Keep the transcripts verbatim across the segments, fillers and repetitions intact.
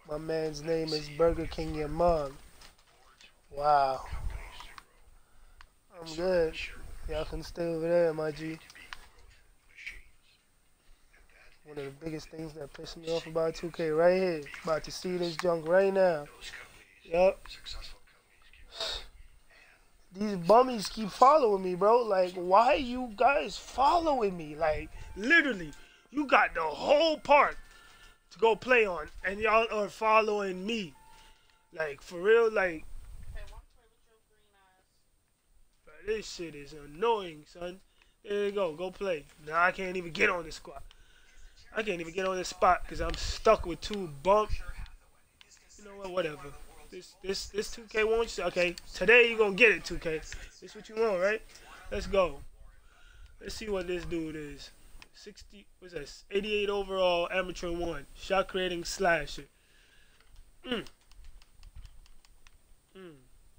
My man's name is Burger King Your Mom. Wow. I'm good. Y'all can stay over there, my G. One of the biggest things that pissed me off about two K right here. About to see this junk right now. Yup. These bummies keep following me, bro. Like, why you guys following me? Like, literally, you got the whole park to go play on, and y'all are following me. Like, for real, like, bro, this shit is annoying, son. There you go, go play. Now I can't even get on this squad. I can't even get on this spot because I'm stuck with two bump. You know what? Whatever. This this this two K wants you. Okay, today you gonna get it, two K. This what you want, right? Let's go. Let's see what this dude is. sixty. What's that? eighty-eight overall, amateur one. Shot creating slasher. Mm. Mm.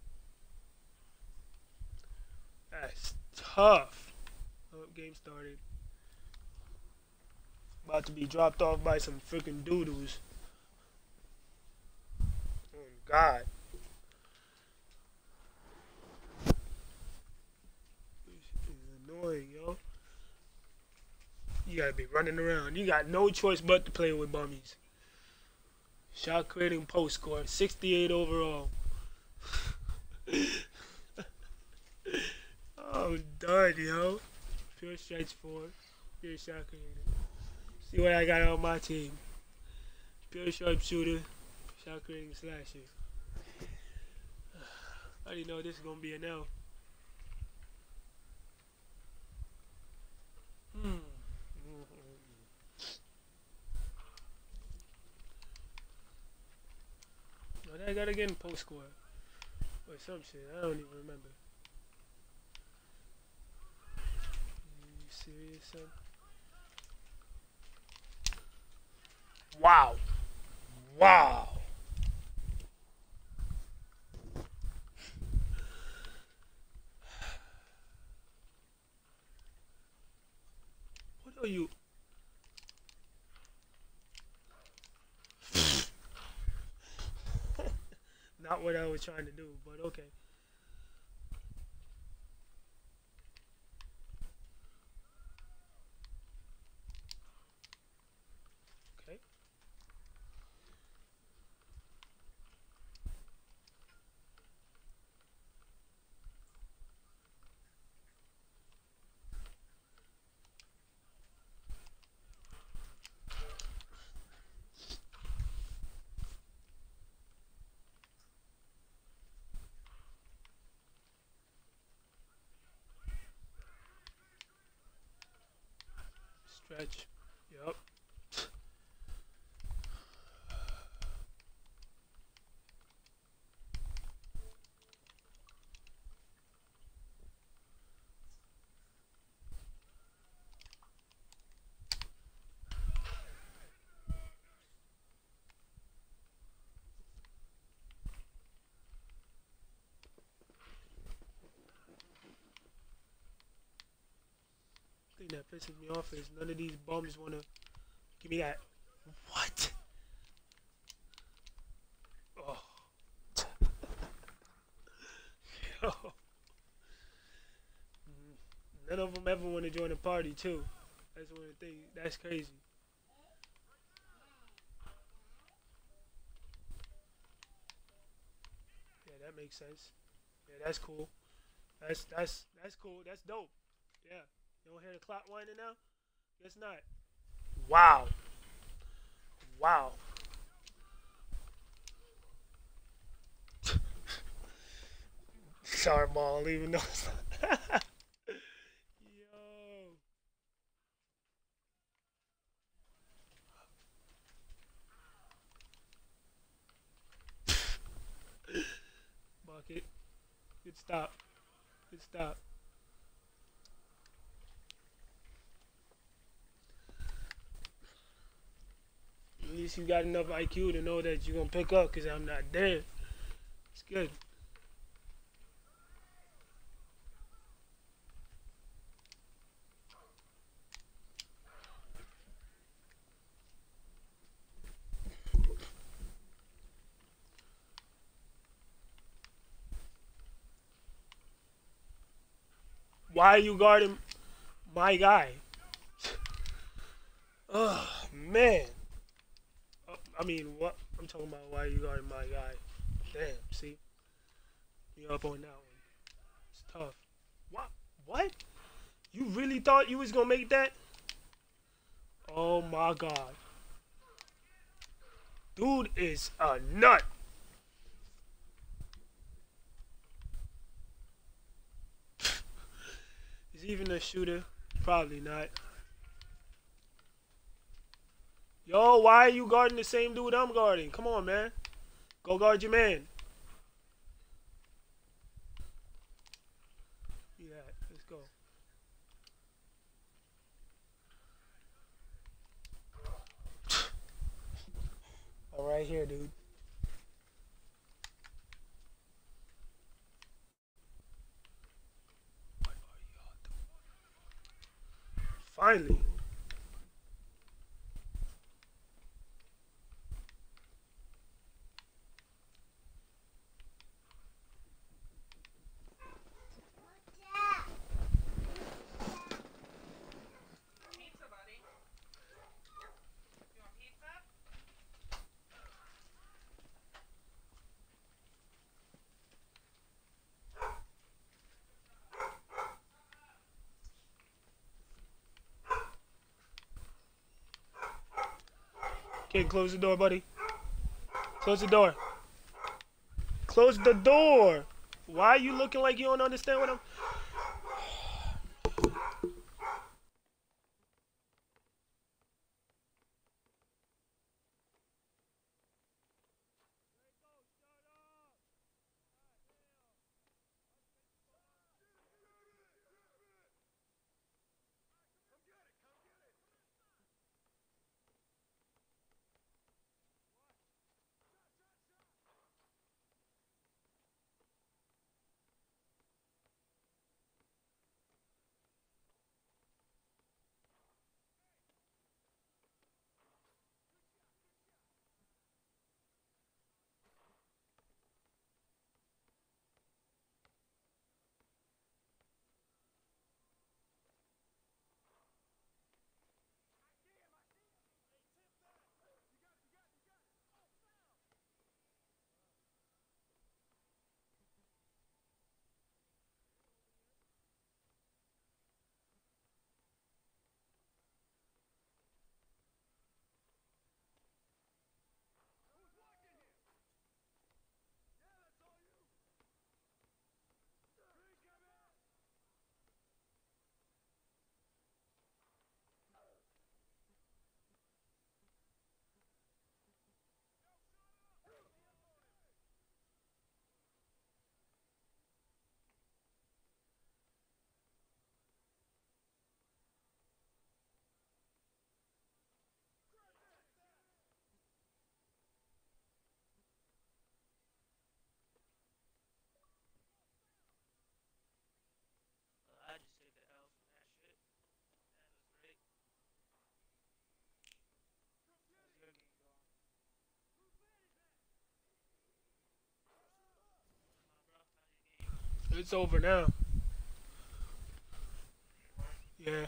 That's tough. Oh, game started. About to be dropped off by some freaking doodles. Oh God. This is annoying, yo. You gotta be running around. You got no choice but to play with bummies. Shot creating post score. sixty-eight overall. I'm done, yo. Pure stretch four. Pure shot creating. See what I got on my team. Pure sharpshooter. Shot creating slasher. I already know this is gonna be an L. Hmm. What I got again? Post score. Or some shit. I don't even remember. You serious, son? Wow. Wow. What are you? Not what I was trying to do, but okay. Okay. Stretch. Yup. Thing that pisses me off is none of these bums wanna give me that. What? Oh. Yo. None of them ever want to join a party too. That's one of the things. That's crazy. Yeah, that makes sense. Yeah, that's cool. That's that's that's cool. That's dope. Yeah. You don't hear the clock winding now? Guess not. Wow. Wow. Sorry, ball. Even though. Yo. Bucket. Good stop. Good stop. At least you got enough I Q to know that you're gonna pick up because I'm not there. It's good. Why are you guarding my guy? Oh man. Uh, I mean, what? I'm talking about why you guarding my guy. Damn. See, you up on that one. It's tough. What? What? You really thought you was gonna make that? Oh my god. Dude is a nut. Is he even a shooter? Probably not. Yo, why are you guarding the same dude I'm guarding? Come on, man. Go guard your man. Yeah, let's go. All right here, dude. Finally. Okay, close the door, buddy. Close the door. Close the door. Why are you looking like you don't understand what I'm... It's over now. Yeah.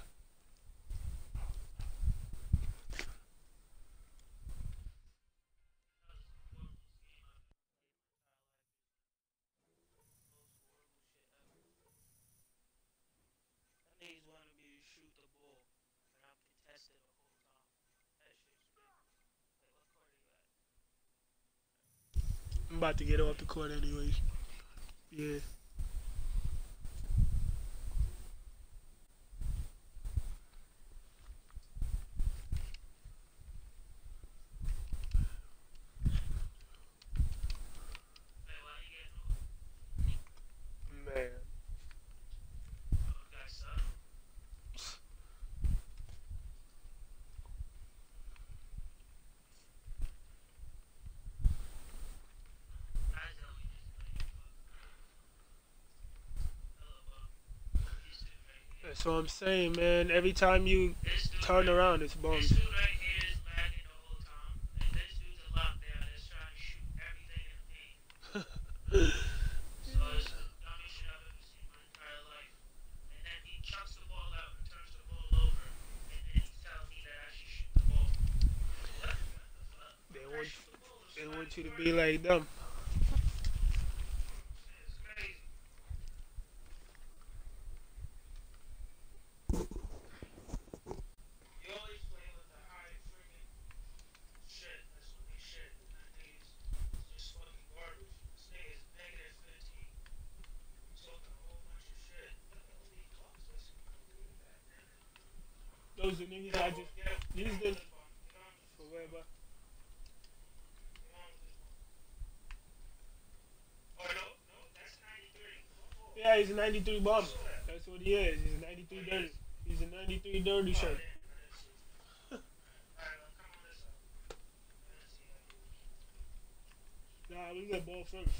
I'm about to get off the court anyways. Yeah. Man. That's what I'm saying, man. Every time you turn around, it's bums. want you to be like them. Those are niggas I just these the forever. Yeah, he's a ninety-three bomber. That's what he is. He's a ninety-three dirty. He's a ninety-three dirty shirt. Nah, we get ball first.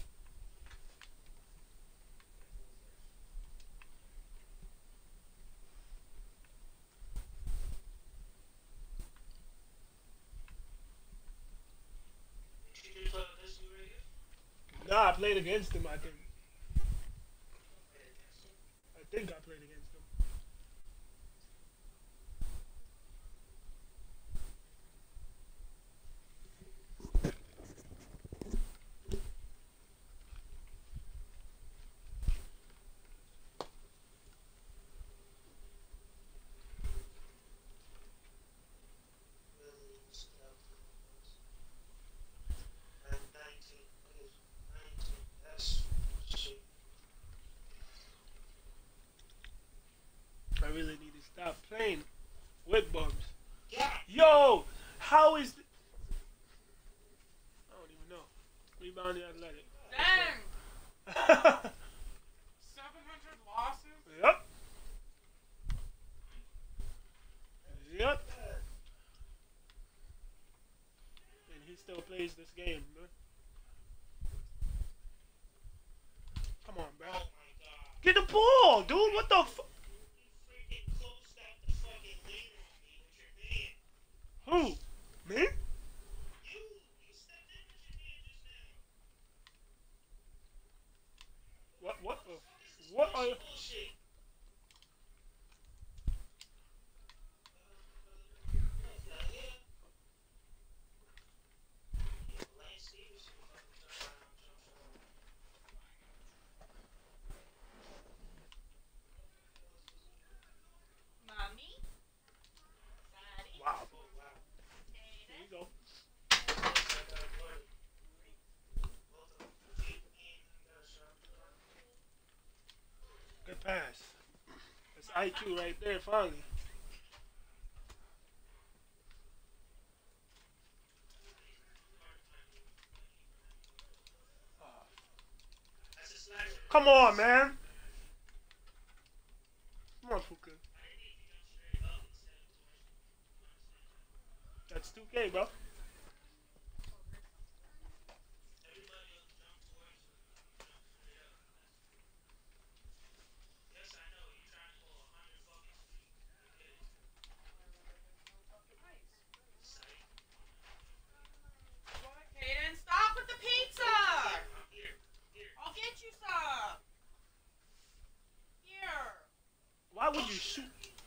Nah, I played against him, I think. I think I played against him. I really need to stop playing with bums. Yo, how is th- I don't even know. Rebounding athletic. Dang! seven hundred losses? Yep. Yep. And he still plays this game, man. Come on, bro. Get the ball, dude. What the fuck? Who? Me? What? What? Uh, what are you? Mommy? Wow. There you go. Good pass. That's I Q right there, finally. Come on, man. Come on, Fuka. That's two K, bro. Kaden, stop with the pizza! I'll get you some! Here! Why would you shoot?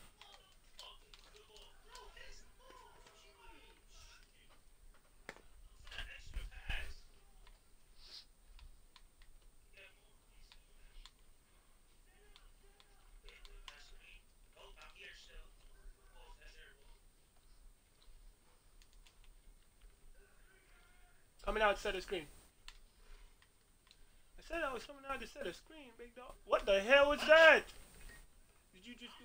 Coming out to set a screen. I said I was coming out to set a screen, big dog. What the hell was that? Did you just do?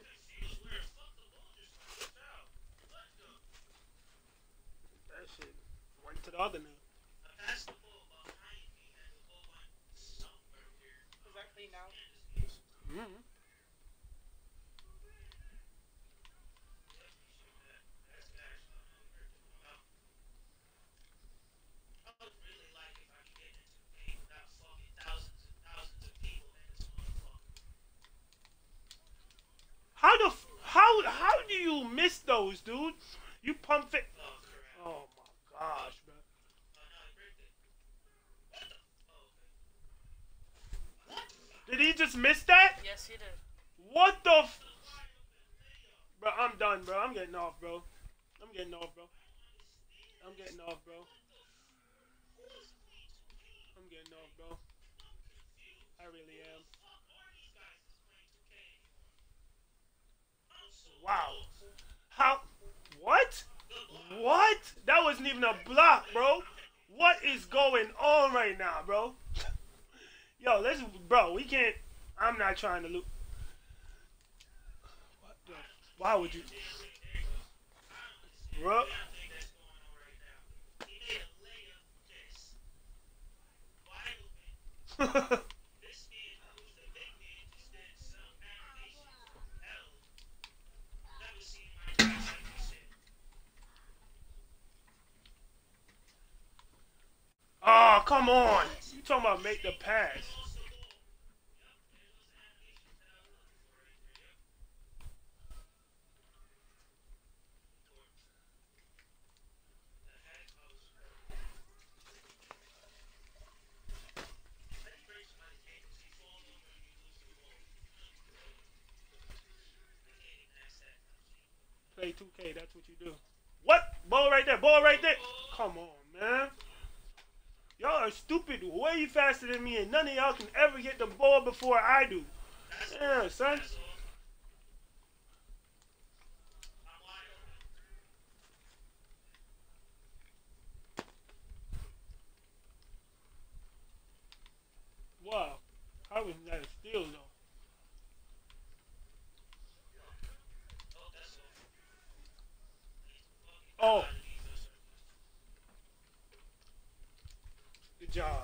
That shit went to the other man. Is that clean now? Mm-hmm. How the f- how how do you miss those, dude? You pump it. Oh my gosh, bro. Did he just miss that? Yes, he did. What the f- Bro, I'm done, bro. I'm getting off, bro. I'm getting off, bro. I'm getting off, bro. off, bro. I really am. Wow. How? What? What? That wasn't even a block, bro. What is going on right now, bro? Yo, let's, bro. We can't. I'm not trying to lose. What the? Why would you, bro? Oh, come on. You talking about make the pass? Play two K. That's what you do. What? Ball right there. Ball right there. Come on, man. Y'all are stupid, way faster than me, and none of y'all can ever get the ball before I do. Yeah, son. Wow. How was that a steal, though? Oh, good job.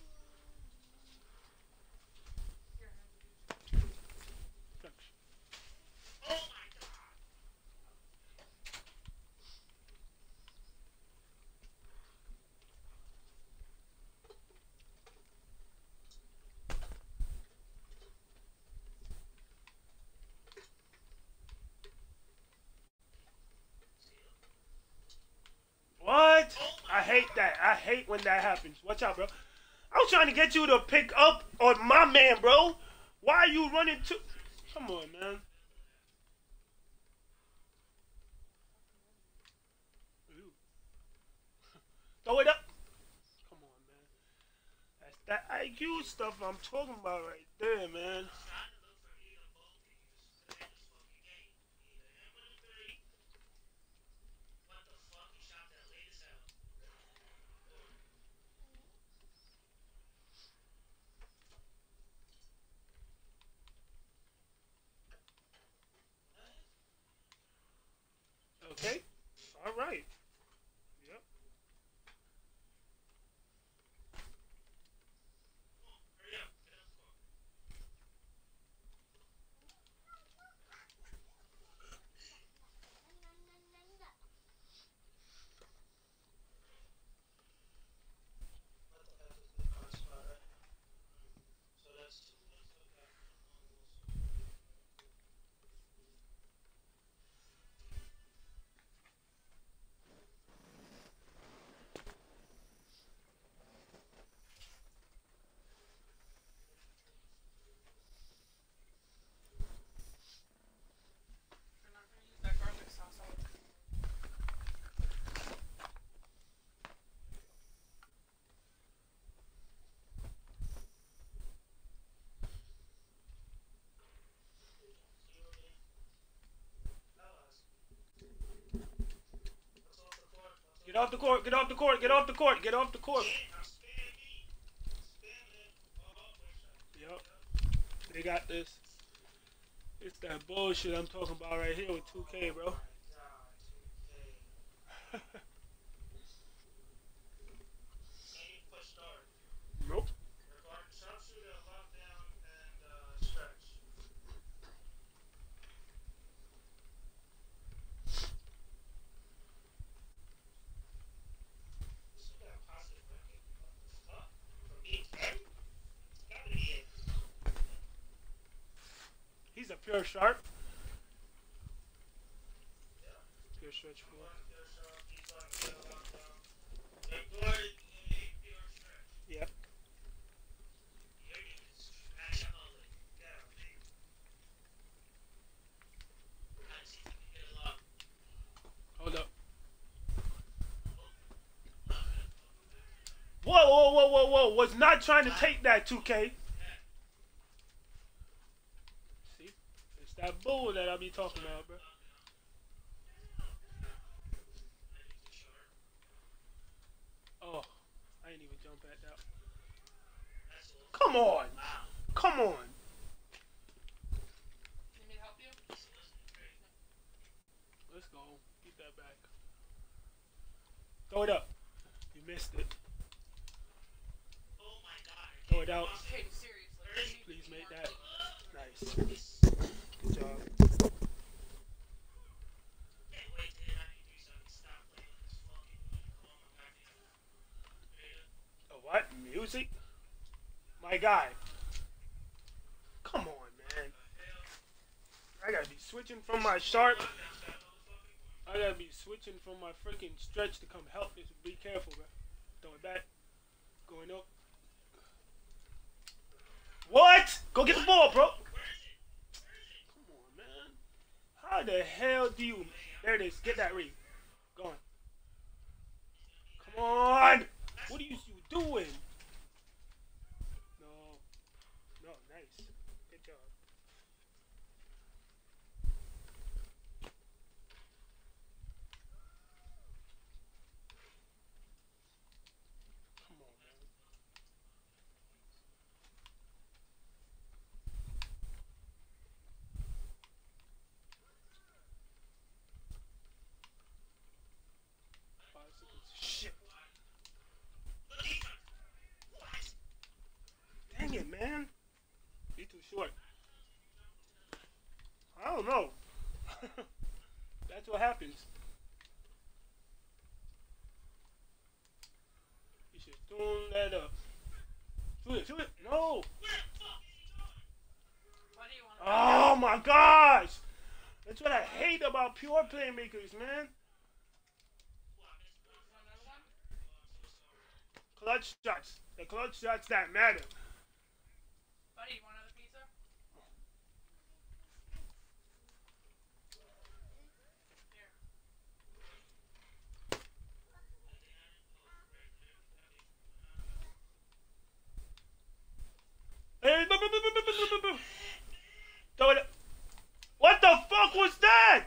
What? I hate that. I hate when that happens. Watch out, bro. I was trying to get you to pick up on my man, bro. Why are you running to? Come on, man. Throw it up. Come on, man. That's that I Q stuff I'm talking about right there, man. Okay. All right. Yep. We're not gonna use that garlic sauce all the time. Get off the court. Get off the court. Get off the court. Get off the court. Yep. They got this. It's that bullshit I'm talking about right here with two K, bro. Nope. He's a pure sharp. Pure stretch four. Yep. Hold up. Whoa, whoa, whoa, whoa, whoa. Was not trying to take that, two K. See? It's that bull that I be talking about, bro. Oh, I ain't even jump at that. Come on. Come on. Need me to help you? Let's go. Get that back. Throw it up. You missed it. Throw it out. Okay, seriously. Please make that. Nice. Good job. Oh, what? Music? My guy. Come on, man. I gotta be switching from my sharp. I gotta be switching from my freaking stretch to come help this. Be careful, bro. Throw it back. Going up. What? Go get the ball, bro. Come on, man. How the hell do you... There it is. Get that read. Go on. Come on. What are you, you doing? No. No, nice. Good job. Come on, man. Shit. Dang it, man. You're too short. I don't know. That's what happens. You should tune that up. Shoot it, shoot it. No. What do you want? Oh my gosh. That's what I hate about pure playmakers, man. Another one? Clutch shots. The clutch shots that matter. Buddy, you want another pizza? Here. Hey, boom, boom, boom, boom, boom, boom, boom, boom. Throw it up. What the fuck was that?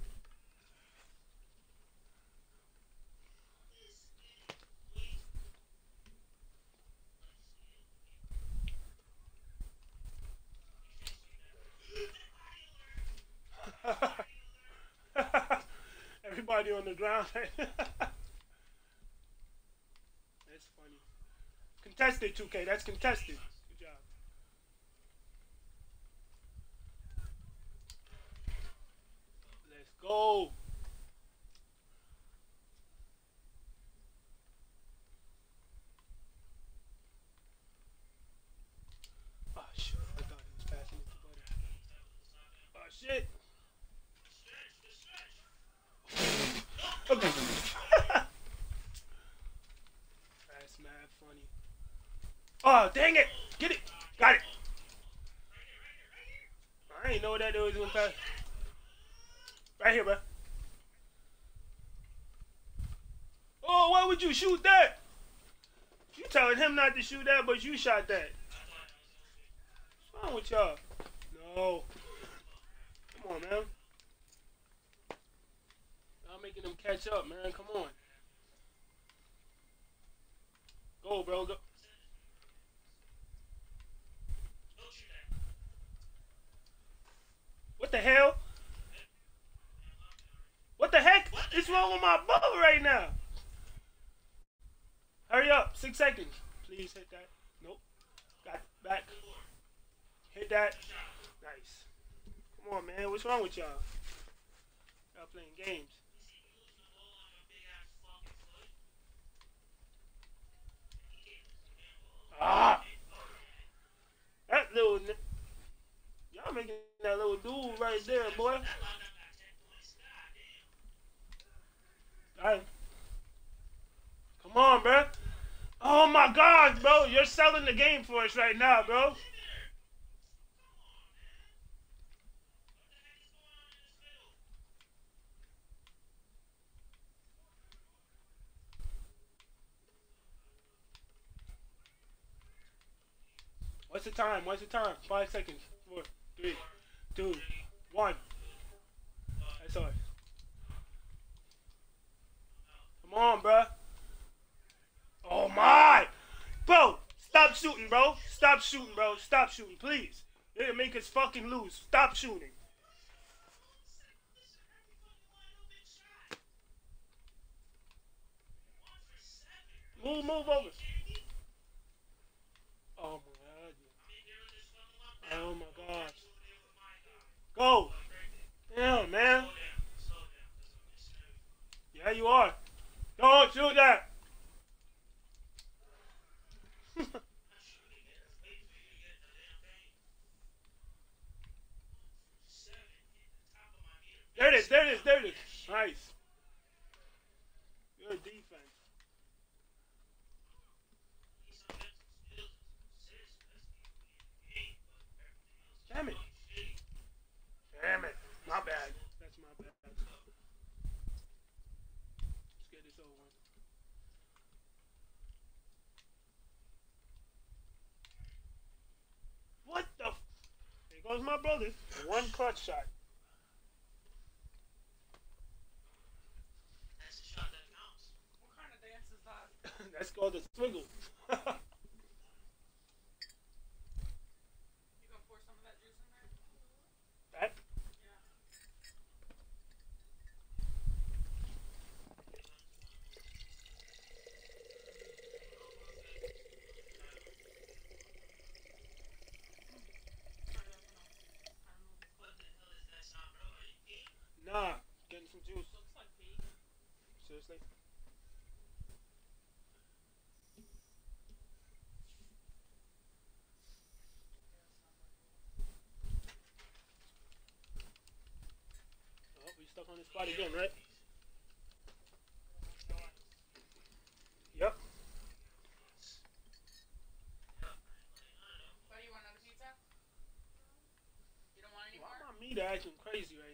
Everybody on the ground. That's funny. Contested, two K. That's contested. Good job. Let's go. Oh, shit. I thought he was passing it to Buddy. Oh, shit. That's mad funny. Oh, dang it. Get it. Got it. I ain't know that there was gonna pass. Right here, bro. Oh, why would you shoot that? You telling him not to shoot that, but you shot that. What's wrong with y'all? No. Come on, man. Y'all making them catch up, man. Come on. Go, bro. Go. What the hell? What the heck is wrong with my bubble right now? Hurry up. Six seconds. Please hit that. Nope. Got it back. Hit that. Nice. Come on, man. What's wrong with y'all? Y'all playing games. Ah! That little... Y'all making that little dude right there, boy. Alright. Come on, bro. Oh my God, bro. You're selling the game for us right now, bro. What's the time? What's the time? Five seconds. Four, three, two, one. That's all. Come on, bruh. Oh my! Bro, stop shooting, bro. Stop shooting, bro. Stop shooting, please. You're gonna make us fucking lose. Stop shooting. Move, move over. Oh my god. Oh my gosh. Go. Damn, man. Yeah, you are. Don't shoot that. There it is, there it is, there it is. Nice. Good defense. Damn it. Damn it. My bad. That's my bad. Let's get this over. What the f- There goes my brother. One clutch shot. What kind of dance is that? That's called a swiggle. You gonna pour some of that juice in there? That? Yeah. Nah, getting some juice. Looks like pee. Seriously? Oh, we stuck on this spot again, right? Yep. Buddy, you want another pizza? You don't want any Why more? my meter acting crazy right